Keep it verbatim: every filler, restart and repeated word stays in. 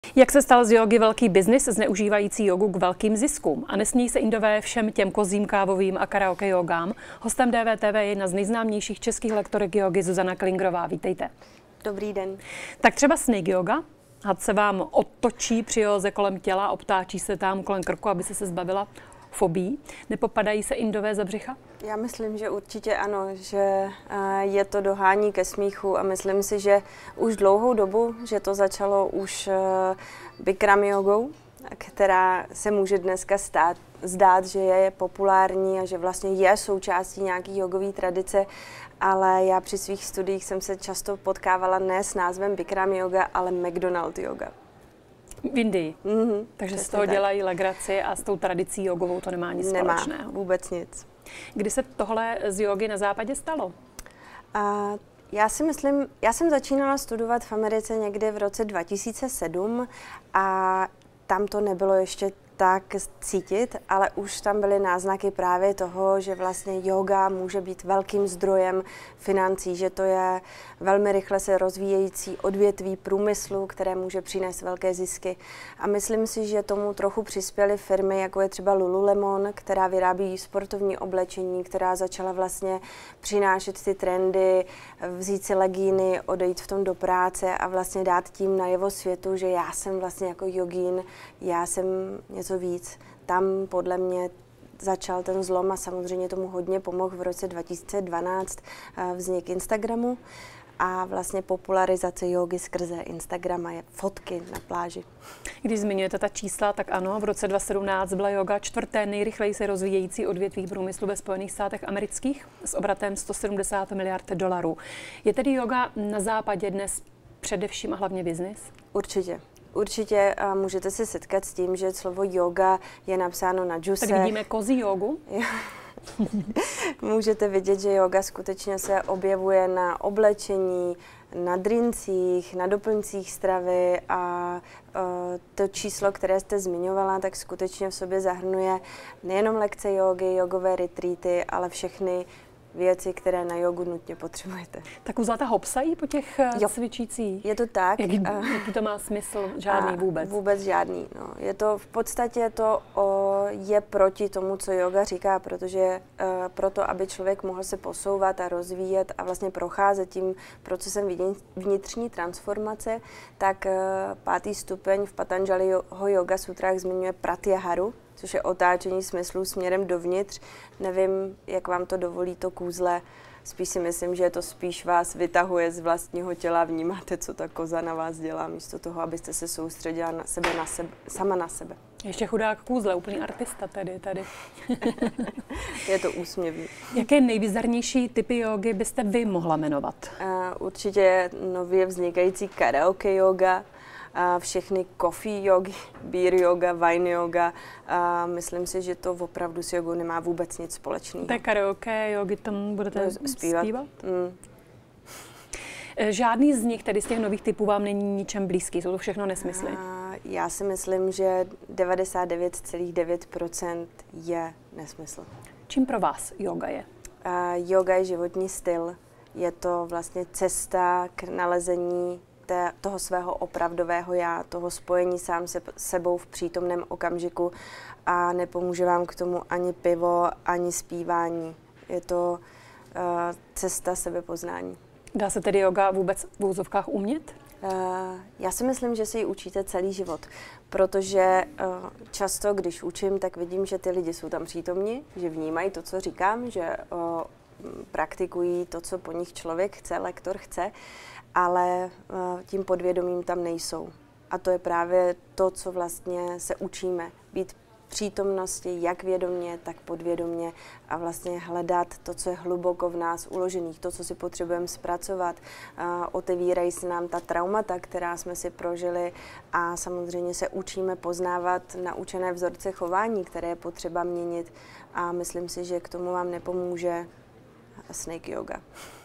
Jak se stal z jógy velký biznis zneužívající jogu k velkým ziskům? A nesmějí se Indové všem těm kozím, kávovým a karaoke jogám? Hostem D V T V je jedna z nejznámějších českých lektorek jogy Zuzana Klingrová. Vítejte. Dobrý den. Tak třeba snake yoga. Had se vám otočí při józe kolem těla, obtáčí se tam kolem krku, aby se se zbavila fobí. Nepopadají se Indové za břicha? Já myslím, že určitě ano, že je to dohání ke smíchu a myslím si, že už dlouhou dobu, že to začalo už Bikram jogou, která se může dneska stát, zdát, že je populární a že vlastně je součástí nějaký jogové tradice, ale já při svých studiích jsem se často potkávala ne s názvem Bikram yoga, ale McDonald yoga. V Indii. Mm-hmm, Takže z toho tak dělají legraci a s tou tradicí jogovou to nemá nic nemá společného. Nemá vůbec nic. Kdy se tohle z jógy na západě stalo? A já si myslím, já jsem začínala studovat v Americe někdy v roce dva tisíce sedm a tam to nebylo ještě tak cítit, ale už tam byly náznaky právě toho, že vlastně yoga může být velkým zdrojem financí, že to je velmi rychle se rozvíjející odvětví průmyslu, které může přinést velké zisky. A myslím si, že tomu trochu přispěly firmy, jako je třeba Lululemon, která vyrábí sportovní oblečení, která začala vlastně přinášet ty trendy, vzít si legíny, odejít v tom do práce a vlastně dát tím najevo světu, že já jsem vlastně jako jogín, já jsem něco víc. Tam podle mě začal ten zlom a samozřejmě tomu hodně pomohl v roce dva tisíce dvanáct vznik Instagramu a vlastně popularizace jógy skrze Instagram a fotky na pláži. Když zmiňujete ta čísla, tak ano, v roce dva tisíce sedmnáct byla jóga čtvrté nejrychleji se rozvíjející odvětví průmyslu ve Spojených státech amerických s obratem sto sedmdesát miliard dolarů. Je tedy jóga na západě dnes především a hlavně biznis? Určitě. Určitě uh, můžete se setkat s tím, že slovo yoga je napsáno na džuse. Tak vidíme kozí jogu. Můžete vidět, že yoga skutečně se objevuje na oblečení, na drincích, na doplňcích stravy a uh, to číslo, které jste zmiňovala, tak skutečně v sobě zahrnuje nejenom lekce jógy, jogové retreaty, ale všechny věci, které na jogu nutně potřebujete. Tak uzlata hopsají po těch jo. cvičících? Je to tak. Jaký, jaký to má smysl? Žádný vůbec? Vůbec žádný. No. Je to v podstatě to o, je proti tomu, co yoga říká, protože uh, proto, aby člověk mohl se posouvat a rozvíjet a vlastně procházet tím procesem vnitřní transformace, tak uh, pátý stupeň v Patanjaliho yoga sutrách zmiňuje pratyaharu, což je otáčení smyslů směrem dovnitř. Nevím, jak vám to dovolí to kůzle. Spíš si myslím, že to spíš vás vytahuje z vlastního těla. Vnímáte, co ta koza na vás dělá, místo toho, abyste se soustředila na sebe, na sebe, sama na sebe. Ještě chudák kůzle, úplný artista tady. tady. Je to úsměvný. Jaké nejbizarnější typy jógy byste vy mohla jmenovat? Uh, určitě nově vznikající karaoke yoga, a všechny coffee jogy, beer yoga, wine yoga. A myslím si, že to opravdu s jogou nemá vůbec nic společného. Tak karaoke jogy tam budete zpívat? zpívat? Mm. Žádný z nich, tedy z těch nových typů, vám není ničem blízký, jsou to všechno nesmysly? A já si myslím, že devadesát devět celá devět procent je nesmysl. Čím pro vás yoga je? A yoga je životní styl. Je to vlastně cesta k nalezení toho svého opravdového já, toho spojení sám se sebou v přítomném okamžiku a nepomůže vám k tomu ani pivo, ani zpívání. Je to uh, cesta sebepoznání. Dá se tedy yoga vůbec v úzovkách umět? Uh, já si myslím, že si ji učíte celý život, protože uh, často, když učím, tak vidím, že ty lidi jsou tam přítomni, že vnímají to, co říkám, že uh, praktikují to, co po nich člověk chce, lektor chce, ale uh, tím podvědomím tam nejsou. A to je právě to, co vlastně se učíme. Být v přítomnosti jak vědomě, tak podvědomě a vlastně hledat to, co je hluboko v nás uložených, to, co si potřebujeme zpracovat. Uh, otevírají se nám ta traumata, která jsme si prožili a samozřejmě se učíme poznávat naučené vzorce chování, které je potřeba měnit a myslím si, že k tomu vám nepomůže snake yoga.